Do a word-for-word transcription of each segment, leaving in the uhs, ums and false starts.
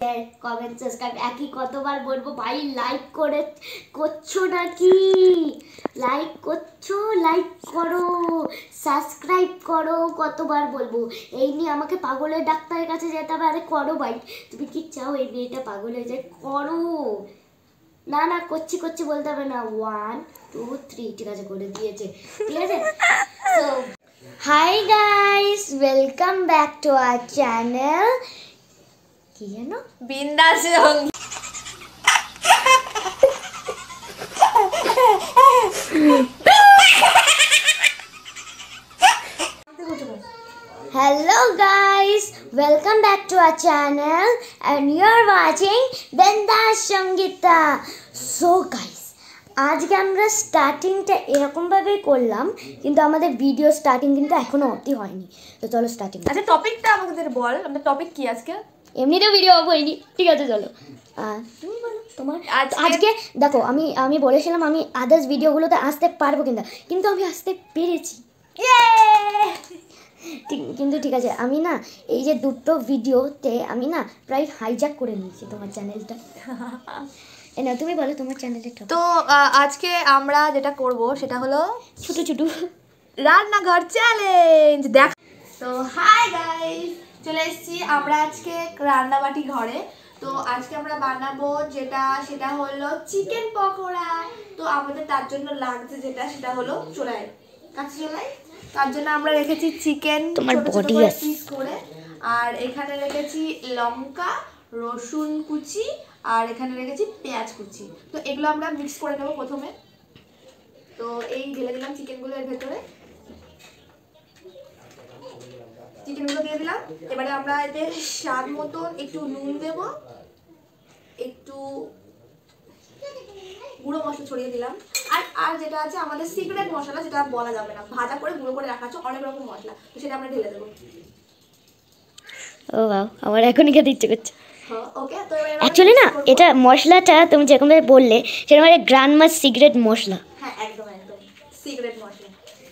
Comment subscribe একই কতবার বলবো ভাই, লাইক করে করছো নাকি? লাইক করছো? লাইক করো, সাবস্ক্রাইব করো, কতবার বলবো? এই নিয়ে আমাকে পাগলের ডাক্তারের কাছে যেতে হবে। আরে করো ভাই, তুমি কি চাও এই মেয়েটা পাগল হয়ে যায়? করো না। না করছি করছি বলতে হবে না। ওয়ান টু থ্রি, ঠিক আছে করে দিয়েছে, ঠিক আছে। So hi guys, welcome back to our channel. কি জানো, বিন্দাস। Hello guys, welcome back to our channel and you're watching Bindas Sangita. So guys, আজকে আমরা স্টার্টিংটা এরকম ভাবেই করলাম, কিন্তু আমাদের ভিডিও স্টার্টিং কিন্তু এখনো অতি হয়নি। তো চলো স্টার্টিং। আচ্ছা টপিকটা আমাদের বল, আমাদের টপিক কি আজকে? এমনিতেও ভিডিও অফ হয়নি, ঠিক আছে চলো তুমি বলো তোমার। আজকে দেখো, আমি আমি বলেছিলাম আমি আদার্স ভিডিওগুলোতে আসতে পারবো কিনা, কিন্তু আমি আসতে পেরেছি। কিন্তু ঠিক আছে, আমি না এই যে দুটো ভিডিওতে আমি না প্রায় হাইজ্যাক করে নিয়েছি তোমার চ্যানেলটা। না তুমি বলো তোমার চ্যানেলটা। তো আজকে আমরা যেটা করব সেটা হলো ছোট ছোট রান্নাঘর চ্যালেঞ্জ। দেখ, তো হাই গাইস, চলে এসেছি আমরা আজকে রান্নাবাটি ঘরে। তো আজকে আমরা বানাবো যেটা সেটা হলো চিকেন পকোড়া। তো আমাদের তার জন্য লাগছে যেটা সেটা হলো চোলাই, কাঁচা চোলাই। তার জন্য আমরা রেখেছি চিকেন ছোট ছোট করে পিস করে, আর এখানে রেখেছি লঙ্কা, রসুন কুচি, আর এখানে রেখেছি পেঁয়াজ কুচি। তো এগুলো আমরা মিক্স করে নেব প্রথমে। তো এই ঢেলে দিলাম চিকেনগুলো এর ভেতরে, চিকেনগুলো দিয়ে দিলাম। এবারে আমরা এতে স্বাদ মতন একটু নুন দেব, একটু গুঁড়ো মশলা ছড়িয়ে দিলাম। আর আর যেটা আছে আমাদের সিক্রেট মশলা, যেটা বলা যাবে না, ভাজা করে গুঁড়ো করে রাখা আছে অনেক রকম মশলা, তো সেটা আমরা ঢেলে দেবো। ও বাহ, আমার এখনই খেতে ইচ্ছে করছে। ওকে, তো অ্যাকচুয়ালি না এটা মশলাটা তুমি যেরকমভাবে বললে সেরকম একটা গ্র্যান্ডমার সিক্রেট মশলা। হ্যাঁ একদম একদম সিক্রেট মশলা।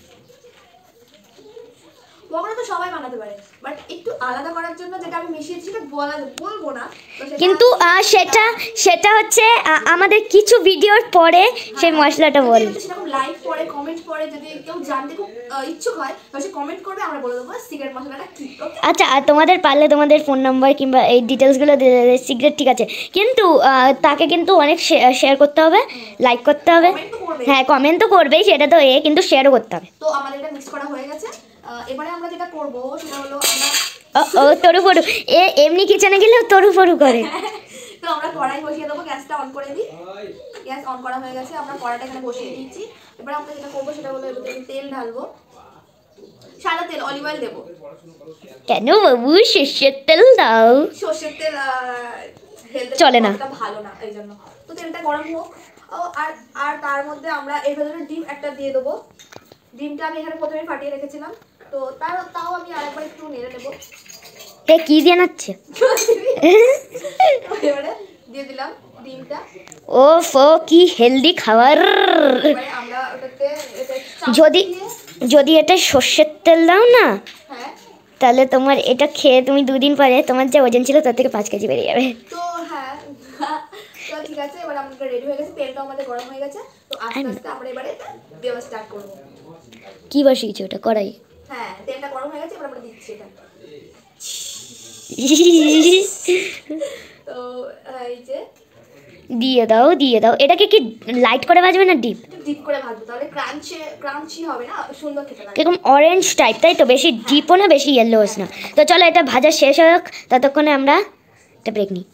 পকোড়া তো সবাই বানাতে পারে, বাট একটু আলাদা করার জন্য যেটা আমি মিশিয়েছি সেটা বলা বলবো না। কিন্তু সেটা সেটা হচ্ছে আমাদের কিছু ভিডিওর পরে সেই মশলাটা বল। সেরকম লাইক পরে কমেন্ট পরে যদি কেউ জানতে খুব ইচ্ছুক হয় তাহলে কমেন্ট করবে, আমরা বলে দেবো সিক্রেট মশলাটা কি। আচ্ছা, আর তোমাদের পারলে তোমাদের ফোন নাম্বার কিংবা এই ডিটেলসগুলো সিক্রেট, ঠিক আছে, কিন্তু তাকে কিন্তু অনেক শেয়ার করতে হবে, লাইক করতে হবে। হ্যাঁ কমেন্ট তো করবেই, সেটা তো এ, কিন্তু শেয়ারও করতে হবে। তো আমাদের এটা মিক্স করা হয়ে গেছে। এবারে আমরা যেটা করব সেটা হলো আমরা ও তরু ফরু, এ এমনি কিচেনে গেলেও তরু ফরু করে। তো আমরা কড়াই বসিয়ে দেবো, গ্যাসটা অন করে দিই। গ্যাস অন করা হয়ে গেছে, আমরা কড়াইটা এখানে বসিয়ে দিয়েছি। এবার আমরা যেটা করবো সেটা হলো এবার তেল ঢালবো, সাদা তেল, অলিভ অয়েল দেবো। কেন বাবু, সর্ষের তেল দাও। সর্ষের তেল চলে না, ভালো না, এই জন্য। তো তেলটা গরম হোক। ও আর আর তার মধ্যে আমরা এর ভেতরে ডিম একটা দিয়ে দেবো। ডিমটা আমি এখানে প্রথমে ফাটিয়ে রেখেছিলাম, তো তার তাও আমি আরেকবার একটু নেড়ে নেবো। এ কি দিয়ে নাচ্ছে? এবারে দিয়ে দিলাম ডিমটা। ও ফো, কি হেলদি খাবার। আমরা ওটাতে যদি যদি এটা সর্ষের তেল দাও না, হ্যাঁ, তাহলে তোমার এটা খেয়ে তুমি দুদিন পরে তোমার যে ওজন ছিল তার থেকে পাঁচ কেজি বেড়ে যাবে। তো হ্যাঁ, তো ঠিক আছে, এবার আমাদের রেডি হয়ে গেছে, তেলটা আমাদের গরম হয়ে গেছে। তো আস্তে আস্তে আমরা এবারে দেওয়া স্টার্ট করব। কি বসিয়েছো ওটা কড়াই? হ্যাঁ, তেলটা গরম হয়ে গেছে, এবার আমরা দিচ্ছি এটা। তো এই যে দিয়ে দাও দিয়ে দাও। এটাকে কি লাইট করে ভাজবে না ডিপ? ডিপ করে ভাজবো, তাহলে ক্রাঞ্চি ক্রাঞ্চি হবে না, সুন্দর খেতে লাগে। এরকম অরেঞ্জ টাইপ, তাই তো? বেশি ডিপও না বেশি ইয়েলোস না। তো চলো এটা ভাজা শেষ হোক, ততক্ষণে আমরা একটা ব্রেক নিই।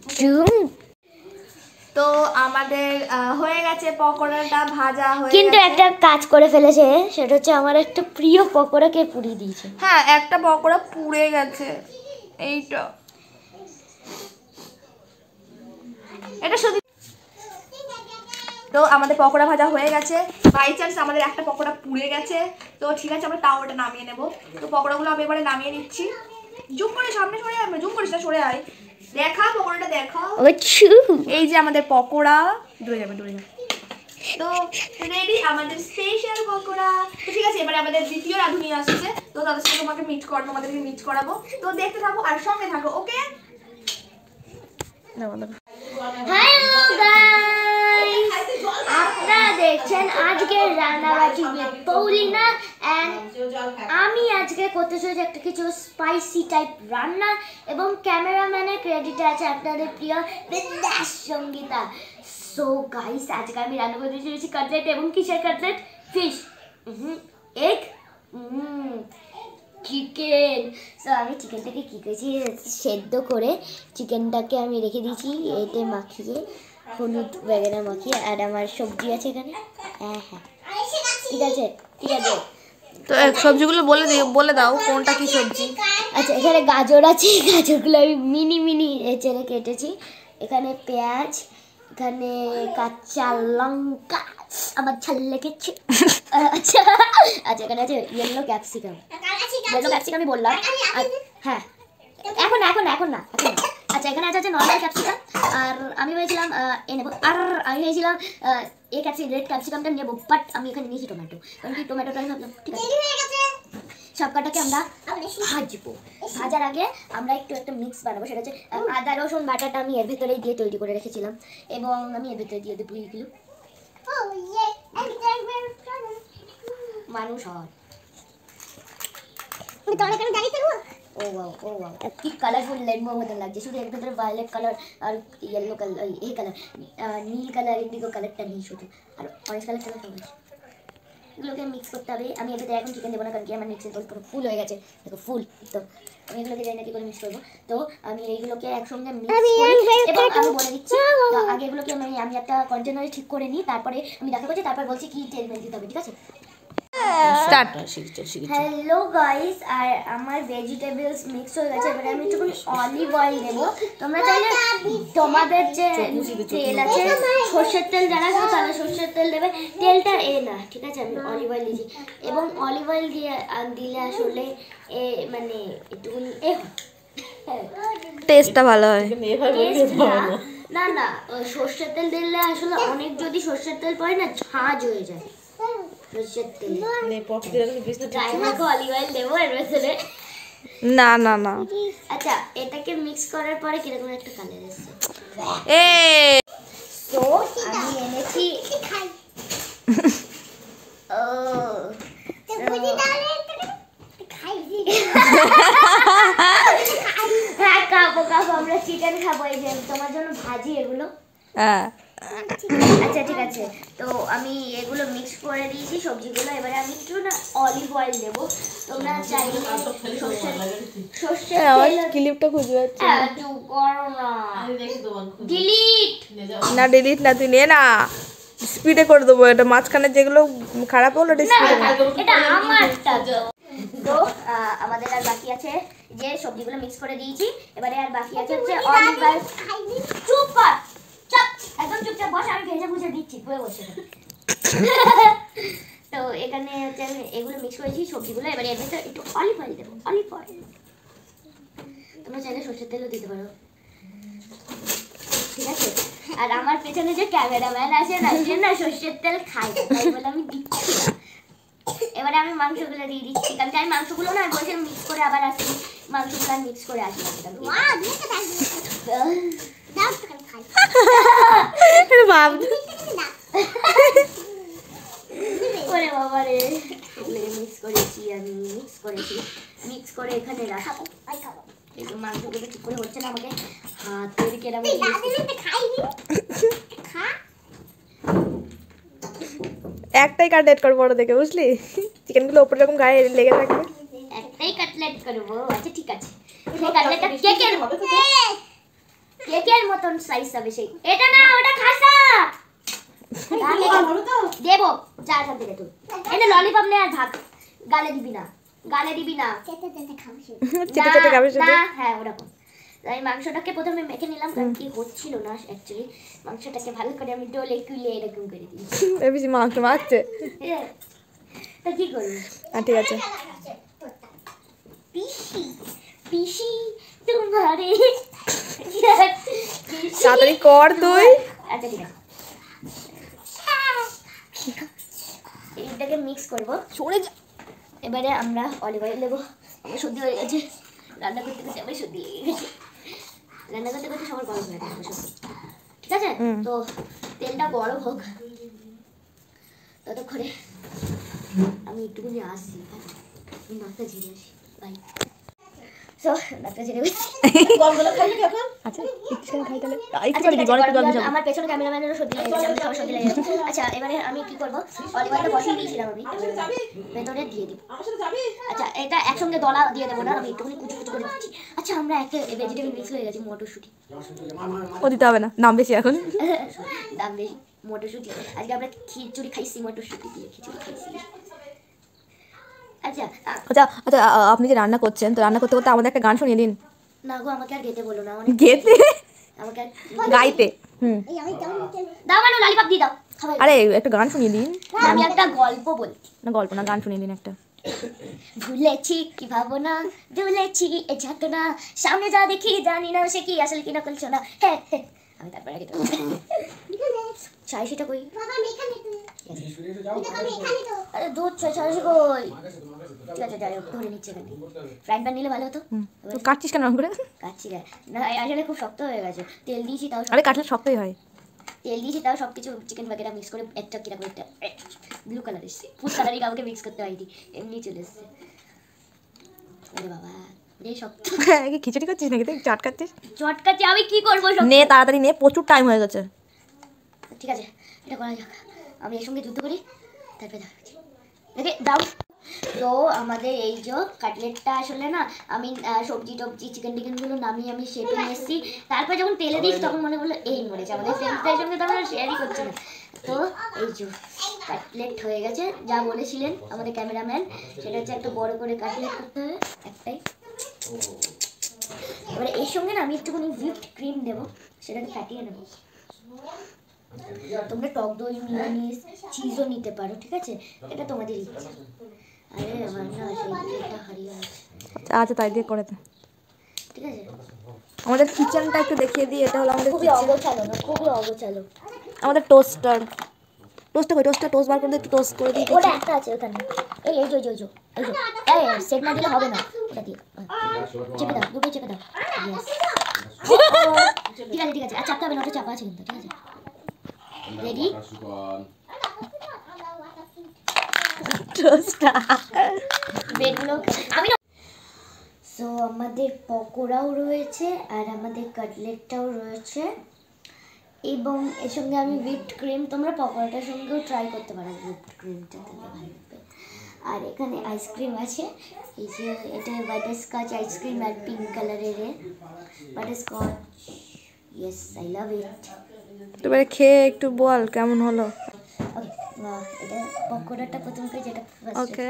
তো আমাদের হয়ে গেছে পকোড়াটা ভাজা হয়ে গেছে, কিন্তু একটা কাজ করে ফেলেছে, সেটা হচ্ছে আমার একটা প্রিয় পকোড়াকে পুড়িয়ে দিয়েছে। হ্যাঁ, একটা পকোড়া পুড়ে গেছে, এইটা এটা শুধু। তো আমাদের পকোড়া ভাজা হয়ে গেছে। বাই চান্স আমাদের একটা পকোড়া পুড়ে গেছে, তো ঠিক আছে আমরা তাও ওটা নামিয়ে নেব। তো পকোড়াগুলো আমি এবারে নামিয়ে নিচ্ছি। জুম করে সামনে সরে আয়, জুম করিস না, সরে আয়, দেখা পকোড়াটা দেখা। এই যে আমাদের পকোড়া, দূরে যাবে দূরে যাবে। তো রেডি আমাদের স্পেশাল পকোড়া। তো ঠিক আছে, এবারে আমাদের দ্বিতীয় রাঁধুনি আসছে, তো তাদের সাথে তোমাকে মিট কর তোমাদেরকে মিট করাবো। তো দেখতে থাকো আর সঙ্গে থাকো, ওকে? হ্যালো গাইস, আপনারা দেখছেন আজকে রান্নাবাটি উইথ পৌলিনা এন্ড আমি আজকে করতে চলেছি একটা কিছু স্পাইসি টাইপ রান্না এবং ক্যামেরাম্যানের ক্রেডিট আছে আপনাদের প্রিয় বিন্দাস সঙ্গীতা। সো গাইস, আজকে আমি রান্না করতে চলেছি কাটলেট এবং কিসের cutlet? Fish, egg, chicken. So আমি চিকেনটাকে কী করেছি, সেদ্ধ করে চিকেনটাকে আমি রেখে দিয়েছি এতে মাখিয়ে, হলুদ বেগেনা মাখিয়ে। আর আমার সবজি আছে এখানে। হ্যাঁ হ্যাঁ ঠিক আছে ঠিক আছে। তো সবজিগুলো বলে দিও, বলে দাও কোনটা কি সবজি। আচ্ছা, এখানে গাজর আছে, গাজরগুলো আমি মিনি মিনি চেড়ে কেটেছি। এখানে পেঁয়াজ, এখানে কাঁচা লঙ্কা, আমার ঝাল লেগেছে। আচ্ছা আচ্ছা, এখানে আছে ইয়েলো ক্যাপসিকাম। ইয়েলো ক্যাপসিকামই বললাম। হ্যাঁ, এখন এখন এখন না এখন না। আচ্ছা, এখানে আছে নর্মাল ক্যাপসিকাম। আর আমি ভেবেছিলাম এ নেবো, আর আমি ভেবেছিলাম এই ক্যাপসিকাম রেড ক্যাপসিকামটা নেবো, বাট আমি এখানে নিয়েছি টমেটো। কারণ কি টমেটোটা আমি ভাবলাম ঠিক আছে। সব কটাকে আমরা ভাজবো। ভাজার আগে আমরা একটু একটা মিক্স বানাবো, সেটা হচ্ছে আদা রসুন বাটাটা আমি এর ভেতরেই দিয়ে তৈরি করে রেখেছিলাম এবং আমি এর ভেতরে দিয়ে দেবো এগুলো। মানুষ হয় ও ওয়াও ও ওয়াও, কি কালারফুল রেনবো মতন লাগছে। শুধু এর ভেতরে ভায়োলেট কালার আর ইয়েলো কালার, এই কালার নীল কালার, ইন্ডিগো কালারটা নেই শুধু, আর অরেঞ্জ কালারটা সব আছে। এগুলোকে মিক্স করতে হবে। আমি এটাতে এখন চিকেন দেবো না, কারণ কি আমার মিক্সিং তো পুরো ফুল হয়ে গেছে, দেখো ফুল। তো আমি এগুলোকে জানি না কি করে মিক্স করবো। তো আমি এইগুলোকে একসঙ্গে মিক্স করি এবং আমি বলে দিচ্ছি, তো আগে এগুলোকে আমি আমি একটা কন্টেনারে ঠিক করে নিই, তারপরে আমি দেখা করছি, তারপর বলছি কি তেল মেল দিতে হবে, ঠিক আছে? স্টার্ট। হ্যালো গাইস, আর আমার ভেজিটেবলস মিক্স হয়ে গেছে। এবারে আমি একটু অলিভ অয়েল দেবো। তোমরা চাইলে তোমাদের যে তেল আছে, সর্ষের তেল যারা আছে তারা সর্ষের তেল দেবে, তেলটা এ না, ঠিক আছে? আমি অলিভ অয়েল দিয়েছি এবং অলিভ অয়েল দিয়ে দিলে আসলে এ মানে একটুখানি এ টেস্টটা ভালো হয়। না না, সর্ষের তেল দিলে আসলে অনেক, যদি সর্ষের তেল পড়ে না ঝাঁজ হয়ে যায়। না না না, আচ্ছা, এটাকে মিক্স করার পরে কিরকম একটা কালার আসছে। এ তো আমি এনেছি ও হ্যাঁ, খাবো খাবো, আমরা চিকেন খাবো। এই যে তোমার জন্য ভাজি এগুলো। হ্যাঁ আচ্ছা ঠিক আছে। তো আমি এগুলো মিক্স করে দিয়েছি সবজিগুলো। এবারে আমি একটু না অলিভ অয়েল দেবো। তোমরা চাইলে সর্ষের সর্ষের তেল, ক্লিপটা খুঁজে পাচ্ছি একটু করো না, ডিলিট না, ডিলিট না, তুই নে না, স্পিডে করে দেবো। এটা মাঝখানে যেগুলো খারাপ হলো না, এটা আমারটা। তো আমাদের আর বাকি আছে যে সবজিগুলো মিক্স করে দিয়েছি। এবারে আর বাকি আছে হচ্ছে অলিভ অয়েল। চুপ কর, চুপ, একদম চুপচাপ বস, আমি ভেজে ভুজে দিচ্ছি, তুই বসে। তো এখানে হচ্ছে আমি এগুলো মিক্স করেছি সবজিগুলো। এবারে এর ভেতরে একটু অলিভ অয়েল দেবো, অলিভ অয়েল। তোমরা চাইলে সর্ষের তেলও দিতে পারো, ঠিক আছে? আর আমার পেছনে যে ক্যামেরাম্যান আছে না, সে না সর্ষের তেল খায়, তাই বলে আমি দিচ্ছি না। এবারে আমি মাংসগুলো দিয়ে দিচ্ছি, কারণ আমি মাংসগুলো না বসে মিক্স করে আবার আসি, মাংসগুলো মিক্স করে আসি। ওরে বাবা রে, মিক্স করেছি আমি, মিক্স করেছি, মিক্স করে এখানে রাখবো। মাংসগুলো ঠিক করে হচ্ছে না, আমাকে হাতের কেরাম একটাই কাটলেট করবো বড় দেখে, বুঝলি? চিকেনগুলো ওপরে এরকম গায়ে লেগে থাকবে। একটাই কাটলেট করবো, আচ্ছা ঠিক আছে। সেই কাটলেটটা কেকের কেকের মতন সাইজ হবে সেই। এটা না, ওটা খাসা দেবো, যা যা দিলে তুই। এটা ললিপপ নে আর ভাগ, গালে দিবি না, গালে দিবি না, চেটে চেটে খাবি শুধু। না, হ্যাঁ ওরকম। আমি মাংসটাকে প্রথমে মেখে নিলাম, কারণ কি হচ্ছিল না অ্যাকচুয়ালি। মাংসটাকে ভালো করে আমি ডোলে কুলে এরকম করে দিয়েছি। বেশি মাংস মাখছে, তা কি করবি? ঠিক আছে। পিসি পিসি তোমারে তাড়াতাড়ি কর তুই। আচ্ছা ঠিক আছে, এটাকে মিক্স করবো। সরে যা। এবারে আমরা অলিভ অয়েল দেবো। আমার সর্দি হয়ে গেছে, রান্না করতে করতে আমার সর্দি লেগে গেছে। রান্না করতে করতে সবার গরম হয়ে যাবে সব, ঠিক আছে? তো তেলটা গরম হোক, ততক্ষণে আমি একটুখানি আসছি, আমি নাকটা ঝেড়ে আসি। বাই। সো নাকটা ঝেড়ে বসছি। গলগলা খাই নাকি এখন? আচ্ছা একটু খাই তাহলে। একটু করে গরম গরম জল। আমার পেছনে ক্যামেরাম্যানেরও সর্দি লেগে গেছে, সবার সর্দি লেগে গেছে। আচ্ছা এবারে আমি কি করব, অলিভ অয়েলটা বসিয়ে দিয়েছিলাম আমি, ভেতরে দিয়ে দিব। আচ্ছা এটা একসঙ্গে দলা দিয়ে দেবো না, আমি একটুখানি কুচু কুচু করে দিচ্ছি। আচ্ছা আমরা একটা ভেজিটেবল মিক্স হয়ে গেছি, মটরশুঁটি ও দিতে হবে না, দাম বেশি এখন। দাম বেশি মটরশুঁটি। আজকে আমরা খিচুড়ি খাইছি মটরশুঁটি দিয়ে, খিচুড়ি খাইছি। আচ্ছা আচ্ছা আচ্ছা আপনি যে রান্না করছেন, তো রান্না করতে করতে আমাদের একটা গান শুনিয়ে দিন। না গো আমাকে আর গেতে বলো না, গেতে আমাকে গাইতে। হুম দাও মানে ললিপপ দিয়ে দাও খাবার। আরে একটা গান শুনিয়ে দিন। আমি একটা গল্প বলি। না গল্প না, গান শুনিয়ে দিন একটা। ভুলেছি কি ভাবনা, ভুলেছি এ যাতনা, সামনে যা দেখি জানি না সে কি আসলে কি নকল শোনা। হ্যাঁ হ্যাঁ আমি তারপরে আগে চাই সেটা কই আরে দুধ চাই চাই কই। ঠিক আছে যাই হোক ধরে নিচ্ছে কেন, ফ্রাইং প্যান নিলে ভালো হতো। তো কাটছিস কেন করে? কাটছি না আসলে খুব শক্ত হয়ে গেছে, তেল দিয়েছি তাও। আরে কাটলে শক্তই হয়। তেল দিয়েছি তাও সব কিছু চিকেন বাগেরা মিক্স করে একটা কিরকম একটা ব্লু কালার এসছে, ফুড কালারই কাউকে মিক্স করতে হয়নি, এমনি চলে এসছে। ওরে বাবা রে শক্ত। কি খিচুড়ি করছিস নাকি তুই? চটকাচ্ছিস? চটকাচ্ছি আমি কি করবো? নে তাড়াতাড়ি নে, প্রচুর টাইম হয়ে গেছে। ঠিক আছে এটা করা যাক, আমি এর সঙ্গে যুদ্ধ করি তারপরে দেখে দাও। তো আমাদের এই যে কাটলেটটা আসলে না আমি সবজি টবজি চিকেন টিকেনগুলো নামিয়ে আমি শেপে নিয়ে এসেছি, তারপর যখন তেলে দিয়েছি তখন মনে হলো এই মরেছে, আমাদের ফ্রেন্ডসদের সঙ্গে তো আমরা শেয়ারই করছি না। তো এই যে কাটলেট হয়ে গেছে, যা বলেছিলেন আমাদের ক্যামেরাম্যান সেটা হচ্ছে একটু বড় করে কাটলেট করতে হবে একটাই। এবারে এর সঙ্গে না আমি একটুখানি হুইপড ক্রিম দেবো, সেটাকে ফাটিয়ে নেবো। তোমরা টক দই মিয়োনিজ চিজও নিতে পারো, ঠিক আছে, এটা তোমাদের ইচ্ছা। আরে আমার না সেই প্লেটটা হারিয়ে আছে। আচ্ছা তাই দিয়ে করে দে, ঠিক আছে। আমাদের কিচেনটা একটু দেখিয়ে দিই। এটা হলো আমাদের খুবই অগোছালো না, খুবই অগোছালো। আমাদের টোস্টার, টোস্টটা কই? টোস্টটা টোস্ট বার করে দে, একটু টোস্ট করে দিই। ওটা একটা আছে ওখানে, এই এই যে এই যে এই যে এই সেট না দিলে হবে না, ওটা দিয়ে চেপে দাও, দুটো চেপে দাও। ঠিক আছে ঠিক আছে, আর চাপতে হবে না, ওটা চাপা আছে কিন্তু, ঠিক আছে। রেডি? টোস্টটা বেডগুলো আমি না। সো আমাদের পকোড়াও রয়েছে আর আমাদের কাটলেটটাও রয়েছে, এবং এর সঙ্গে আমি হুইপড ক্রিম, তোমরা পকোড়াটার সঙ্গেও ট্রাই করতে পারো হুইপড ক্রিমটা, তাহলে ভালো লাগবে। আর এখানে আইসক্রিম আছে, এই যে এটা বাটারস্কচ আইসক্রিম আর পিঙ্ক কালারের butterscotch. Yes I love it. এবারে খেয়ে একটু বল কেমন হলো। ওকে এটা পকোড়াটা প্রথম করে যেটা ফার্স্ট। ওকে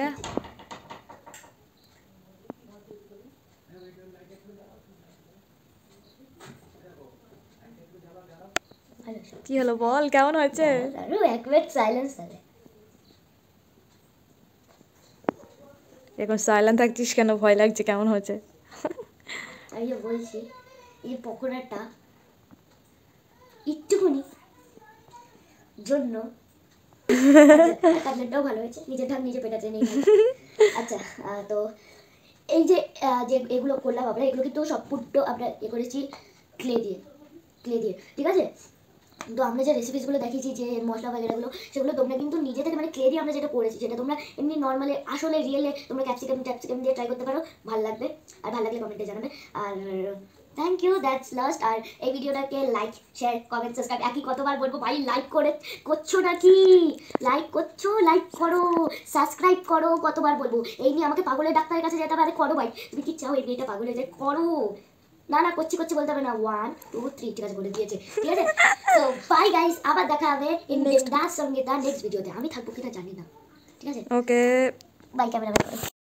কি হলো বল কেমন হয়েছে? আরো এক মিনিট সাইলেন্স আছে। এখন সাইলেন্ট থাকছিস কেন? ভয় লাগছে, কেমন হয়েছে? আমি যে বলছি এই পকোড়াটা একটুখানি জন্য কাটলেটটাও ভালো হয়েছে, নিজের ঢাক নিজে পেটাতে নেই। আচ্ছা তো এই যে যে এগুলো করলাম আমরা, এগুলো কিন্তু সব পুট্টো আমরা এ করেছি ক্লে দিয়ে, ক্লে দিয়ে, ঠিক আছে। তো আমরা যে রেসিপিসগুলো দেখিয়েছি যে মশলা বাগেরাগুলো, সেগুলো তোমরা কিন্তু নিজে থেকে মানে ক্লে দিয়ে আমরা যেটা করেছি সেটা তোমরা এমনি নর্মালি আসলে রিয়েলে তোমরা ক্যাপসিকাম ট্যাপসিকাম দিয়ে ট্রাই করতে পারো, ভালো লাগবে। আর ভালো লাগলে কমেন্টে জানাবে। আর থ্যাংক ইউ, দ্যাটস লাস্ট। আর এই ভিডিওটাকে লাইক শেয়ার কমেন্ট সাবস্ক্রাইব একই কতবার বলবো ভাই, লাইক করে করছো নাকি? লাইক করছো, লাইক করো, সাবস্ক্রাইব করো, কতবার বলবো? এই নিয়ে আমাকে পাগলের ডাক্তারের কাছে যেতে পারে, করো ভাই, তুমি কি চাও এই মেয়েটা পাগল হয়ে যায়? করো না না করছি করছি বলতে হবে না, ওয়ান টু থ্রি, ঠিক আছে বলে দিয়েছে, ঠিক আছে। তো বাই গাইস, আবার দেখা হবে নেক্সট দাস সঙ্গে তার নেক্সট ভিডিওতে। আমি থাকবো কিনা জানি না, ঠিক আছে। ওকে বাই, ক্যামেরা ব্যাক করো।